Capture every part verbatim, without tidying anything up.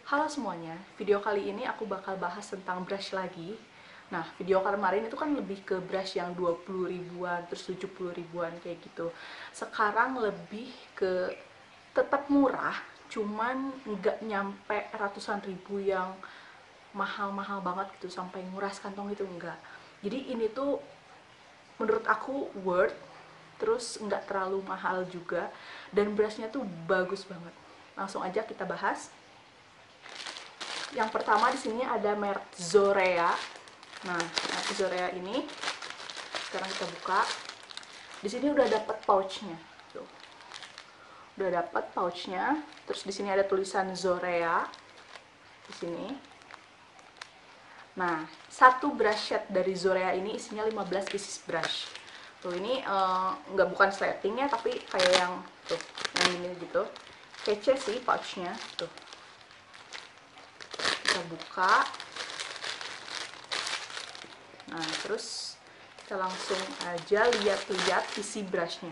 Halo semuanya, video kali ini aku bakal bahas tentang brush lagi. Nah, video kemarin itu kan lebih ke brush yang dua puluh ribuan, terus tujuh puluh ribuan kayak gitu. Sekarang lebih ke tetap murah, cuman nggak nyampe ratusan ribu yang mahal-mahal banget gitu, sampai nguras kantong itu enggak. Jadi ini tuh menurut aku worth, terus nggak terlalu mahal juga, dan brushnya tuh bagus banget. Langsung aja kita bahas. Yang pertama di sini ada merek Zorea. Nah, merek Zorea ini sekarang kita buka. Di sini udah dapat pouchnya. Tuh. Udah dapat pouchnya. Terus di sini ada tulisan Zorea di sini. Nah, satu brush set dari Zorea ini isinya lima belas pieces brush. Tuh, ini uh, nggak bukan slating ya, tapi kayak yang tuh, yang ini gitu. Kece sih pouchnya. Tuh. Kita buka. Nah, terus kita langsung aja lihat-lihat isi brushnya.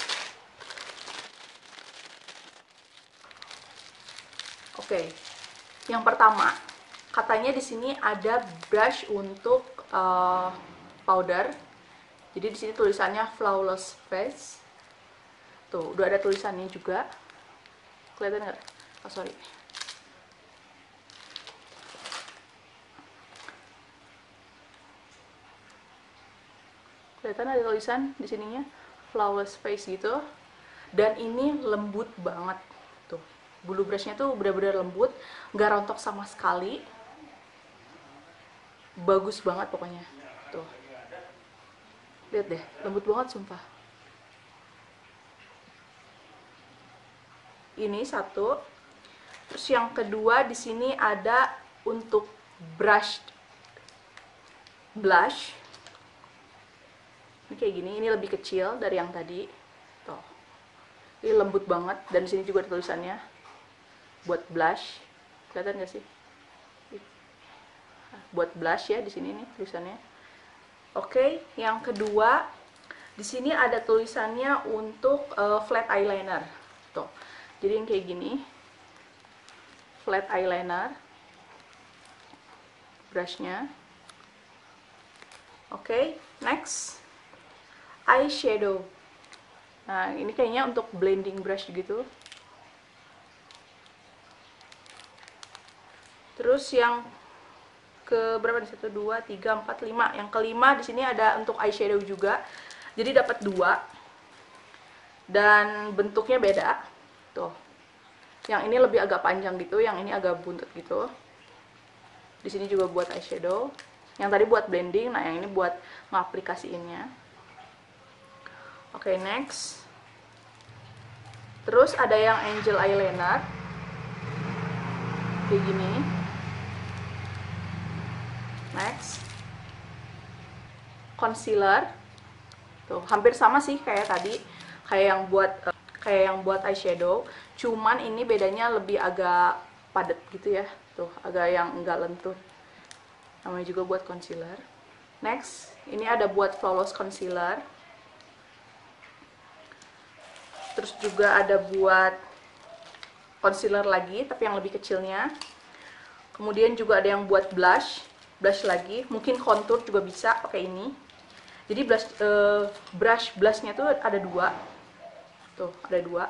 Oke, yang pertama, katanya di sini ada brush untuk uh, powder. Jadi di sini tulisannya Flawless Face. Tuh, udah ada tulisannya juga. Kelihatan nggak? Oh, sorry. Kelihatan ada tulisan di sininya Flawless Face gitu. Dan ini lembut banget. Tuh, bulu brushnya tuh benar-benar lembut, nggak rontok sama sekali. Bagus banget pokoknya. Tuh. Lihat deh, lembut banget sumpah. Ini satu. Terus yang kedua di sini ada untuk brush blush. Ini kayak gini, ini lebih kecil dari yang tadi. Tuh. Ini lembut banget, dan di sini juga ada tulisannya buat blush. Kelihatan nggak sih? Buat blush ya, di sini nih tulisannya. Oke, yang kedua di sini ada tulisannya untuk uh, flat eyeliner. Tuh. Jadi yang kayak gini. Flat eyeliner brushnya. Oke, next eyeshadow. Nah, ini kayaknya untuk blending brush gitu. Terus yang ke berapa nih? satu, dua, tiga, empat, lima. Yang kelima di sini ada untuk eyeshadow juga. Jadi dapat dua. Dan bentuknya beda. Tuh. Yang ini lebih agak panjang gitu, yang ini agak buntut gitu. Di sini juga buat eyeshadow. Yang tadi buat blending, nah yang ini buat ngaplikasiinnya. Oke, okay, next. Terus ada yang angel eyeliner. Kayak gini. Next. Concealer. Tuh, hampir sama sih kayak tadi, kayak yang buat uh, kayak yang buat eyeshadow, cuman ini bedanya lebih agak padat gitu ya. Tuh, agak yang enggak lentur. Namanya juga buat concealer. Next, ini ada buat flawless concealer. Terus juga ada buat concealer lagi, tapi yang lebih kecilnya. Kemudian juga ada yang buat blush, blush lagi. Mungkin contour juga bisa pakai ini. Jadi blush, uh, brush blushnya tuh ada dua. Tuh, ada dua.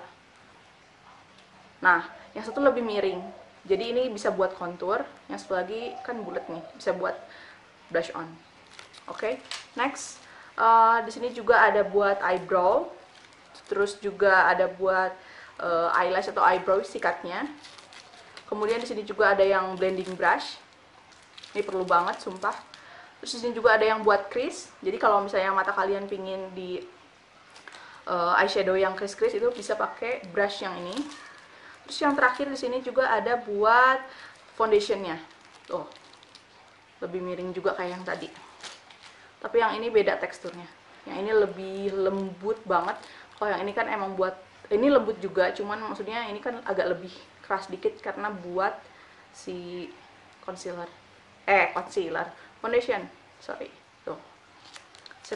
Nah, yang satu lebih miring. Jadi ini bisa buat contour, yang satu lagi kan bulat nih, bisa buat blush on. Oke, okay, next. Uh, di sini juga ada buat eyebrow. Terus juga ada buat uh, eyelash atau eyebrow sikatnya. Kemudian di sini juga ada yang blending brush. Ini perlu banget, sumpah. Terus di sini juga ada yang buat crease. Jadi kalau misalnya mata kalian pingin di uh, eyeshadow yang crease-crease itu bisa pakai brush yang ini. Terus yang terakhir di sini juga ada buat foundationnya. Tuh, lebih miring juga kayak yang tadi. Tapi yang ini beda teksturnya. Yang ini lebih lembut banget. Kalau yang ini kan emang buat, ini lembut juga, cuman maksudnya ini kan agak lebih keras dikit karena buat si concealer. Eh, concealer. Foundation. Sorry. Tuh.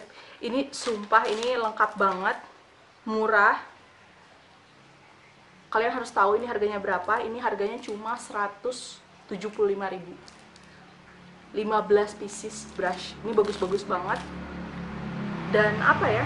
Ini sumpah ini lengkap banget. Murah. Kalian harus tahu ini harganya berapa. Ini harganya cuma seratus tujuh puluh lima ribu. lima belas pieces brush. Ini bagus-bagus banget. Dan apa ya?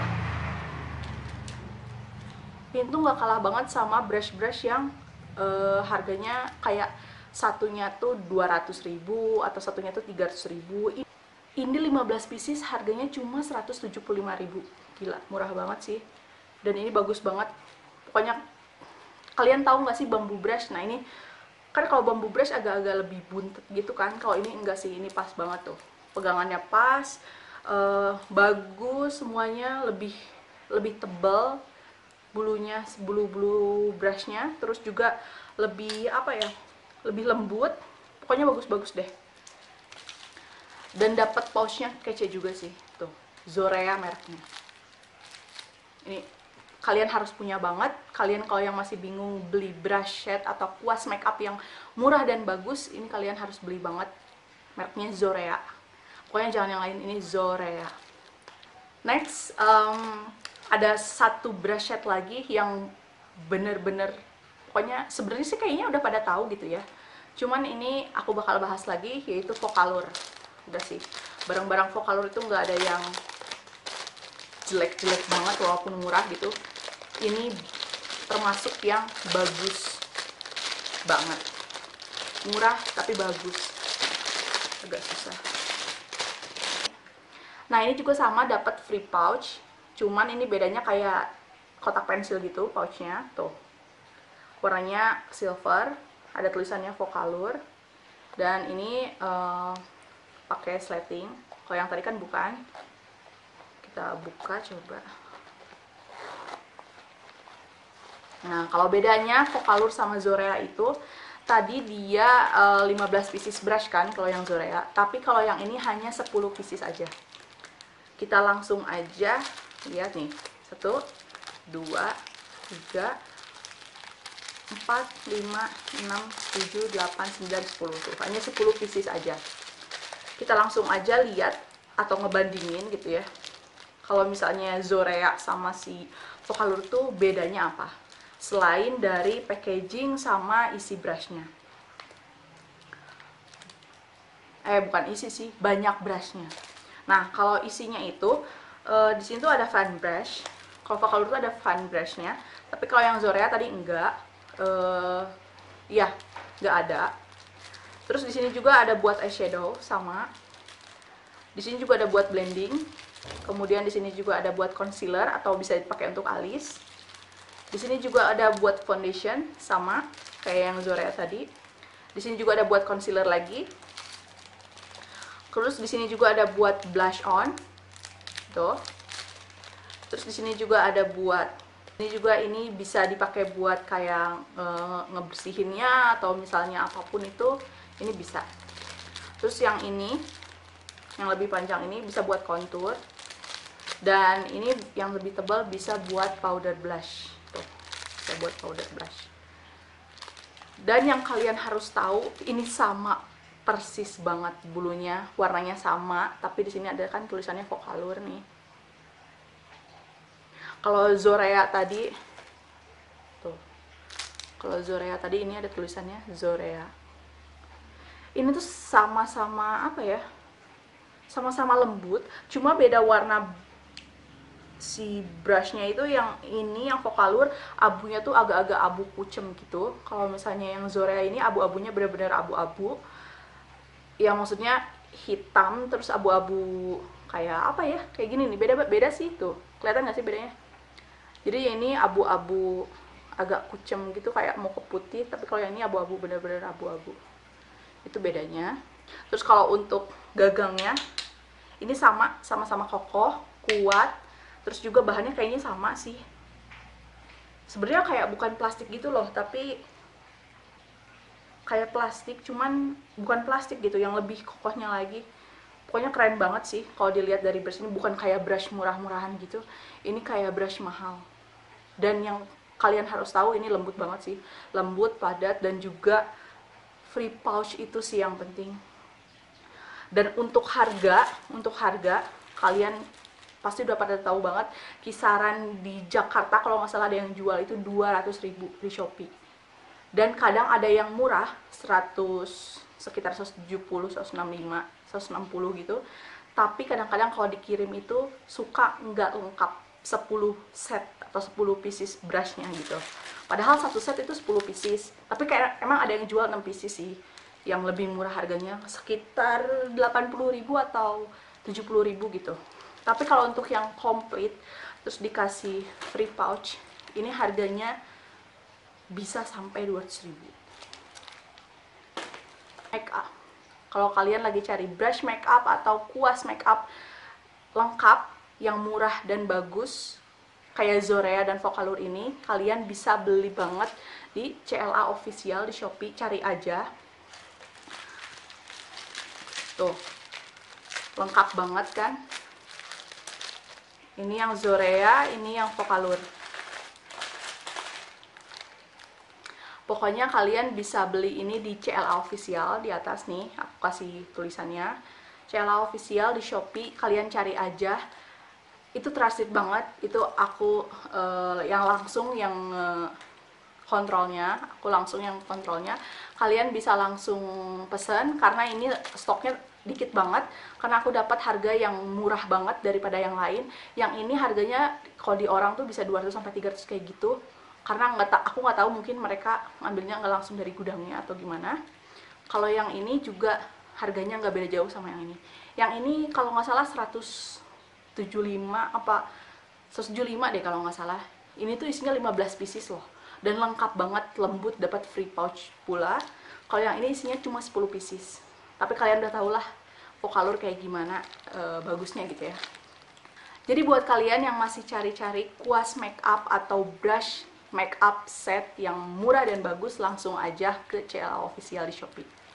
Ini tuh nggak kalah banget sama brush-brush yang uh, harganya kayak satunya tuh dua ratus ribu atau satunya tuh tiga ratus ribu. Ini lima belas pieces harganya cuma seratus tujuh puluh lima ribu. Gila, murah banget sih. Dan ini bagus banget. Pokoknya kalian tahu nggak sih bambu brush? Nah ini kan kalau bambu brush agak-agak lebih buntet gitu kan. Kalau ini enggak sih, ini pas banget tuh. Pegangannya pas, uh, bagus semuanya, lebih lebih tebal bulunya, bulu-bulu brushnya. Terus juga lebih apa ya? Lebih lembut. Pokoknya bagus-bagus deh. Dan dapat pouchnya kece juga sih, tuh Zorea mereknya. Ini kalian harus punya banget. Kalian kalau yang masih bingung beli brush set atau kuas makeup yang murah dan bagus, ini kalian harus beli banget. Mereknya Zorea. Pokoknya jangan yang lain, ini Zorea. Next, um, ada satu brush set lagi yang bener-bener, pokoknya sebenarnya sih kayaknya udah pada tahu gitu ya. Cuman ini aku bakal bahas lagi, yaitu Focallure. Udah sih, barang-barang Focallure itu nggak ada yang jelek-jelek banget walaupun murah gitu. Ini termasuk yang bagus banget, murah tapi bagus, agak susah. Nah ini juga sama, dapat free pouch, cuman ini bedanya kayak kotak pensil gitu pouchnya, tuh warnanya silver, ada tulisannya Focallure, dan ini uh, pakai slating. Kalau yang tadi kan bukan. Kita buka coba. Nah, kalau bedanya Focallure sama Zorea itu, tadi dia uh, lima belas pieces brush kan kalau yang Zorea, tapi kalau yang ini hanya sepuluh pieces aja. Kita langsung aja lihat nih. satu, dua, tiga, empat, lima, enam, tujuh, delapan, sembilan, sepuluh. Tuh, hanya sepuluh pieces aja. Kita langsung aja lihat atau ngebandingin gitu ya. Kalau misalnya Zorea sama si Focallure tuh bedanya apa? Selain dari packaging sama isi brushnya. Eh bukan isi sih, banyak brushnya. Nah kalau isinya itu uh, di sini tuh ada fan brush. Kalau Focallure tuh ada fan brushnya. Tapi kalau yang Zorea tadi enggak. Uh, ya nggak ada. Terus di sini juga ada buat eyeshadow sama. Di sini juga ada buat blending. Kemudian di sini juga ada buat concealer atau bisa dipakai untuk alis. Di sini juga ada buat foundation sama kayak yang Zorea tadi. Di sini juga ada buat concealer lagi. Terus di sini juga ada buat blush on. Tuh. Terus di sini juga ada buat, ini juga ini bisa dipakai buat kayak e, ngebersihinnya atau misalnya apapun itu. Ini bisa. Terus yang ini, yang lebih panjang ini bisa buat contour. Dan ini yang lebih tebal bisa buat powder blush. Tuh, bisa buat powder blush. Dan yang kalian harus tahu, ini sama persis banget bulunya, warnanya sama, tapi di sini ada kan tulisannya Focallure nih. Kalau Zorea tadi, tuh, kalau Zorea tadi ini ada tulisannya Zorea. Ini tuh sama-sama apa ya, sama-sama lembut, cuma beda warna si brushnya itu. Yang ini yang Focallure abunya tuh agak-agak abu kucem gitu. Kalau misalnya yang Zorea ini abu-abunya benar-benar abu-abu, ya maksudnya hitam terus abu-abu kayak apa ya, kayak gini nih. Beda beda sih, tuh kelihatan nggak sih bedanya? Jadi ini abu-abu agak kucem gitu kayak mau ke putih, tapi kalau yang ini abu-abu, benar-benar abu-abu. Itu bedanya. Terus kalau untuk gagangnya ini sama, sama-sama kokoh, kuat. Terus juga bahannya kayaknya sama sih. Sebenarnya kayak bukan plastik gitu loh, tapi kayak plastik, cuman bukan plastik gitu, yang lebih kokohnya lagi. Pokoknya keren banget sih kalau dilihat dari brush ini. Bukan kayak brush murah-murahan gitu. Ini kayak brush mahal. Dan yang kalian harus tahu, ini lembut banget sih. Lembut, padat, dan juga free pouch itu sih yang penting. Dan untuk harga, untuk harga kalian pasti udah pada tahu banget, kisaran di Jakarta kalau nggak salah ada yang jual itu dua ratus ribu di Shopee. Dan kadang ada yang murah seratus, sekitar seratus tujuh puluh, seratus enam puluh lima, seratus enam puluh gitu. Tapi kadang-kadang kalau dikirim itu suka nggak lengkap sepuluh set atau sepuluh pieces brushnya gitu. Padahal satu set itu sepuluh pieces, tapi kayak emang ada yang jual enam pieces sih, yang lebih murah harganya sekitar delapan puluh ribu atau tujuh puluh ribu gitu. Tapi kalau untuk yang komplit terus dikasih free pouch, ini harganya bisa sampai dua ratus ribu. Make up, kalau kalian lagi cari brush make up atau kuas make up lengkap yang murah dan bagus kayak Zorea dan Vocalour ini, kalian bisa beli banget di C L A official di Shopee, cari aja. Tuh, lengkap banget kan? Ini yang Zorea, ini yang Vocalour. Pokoknya kalian bisa beli ini di C L A official, di atas nih, aku kasih tulisannya. C L A official di Shopee, kalian cari aja. Itu trusted banget, itu aku uh, yang langsung yang uh, kontrolnya, aku langsung yang kontrolnya. Kalian bisa langsung pesen karena ini stoknya dikit banget, karena aku dapat harga yang murah banget daripada yang lain. Yang ini harganya kalau di orang tuh bisa dua ratus sampai tiga ratus kayak gitu, karena nggak aku nggak tahu, mungkin mereka ngambilnya nggak langsung dari gudangnya atau gimana. Kalau yang ini juga harganya nggak beda jauh sama yang ini. Yang ini kalau nggak salah seratus tujuh puluh lima apa seratus tujuh puluh lima deh kalau nggak salah. Ini tuh isinya lima belas pieces loh, dan lengkap banget, lembut, dapat free pouch pula. Kalau yang ini isinya cuma sepuluh pieces, tapi kalian udah tau lah Vocalour kayak gimana e, bagusnya gitu ya. Jadi buat kalian yang masih cari-cari kuas make up atau brush make up set yang murah dan bagus, langsung aja ke C L A official di Shopee.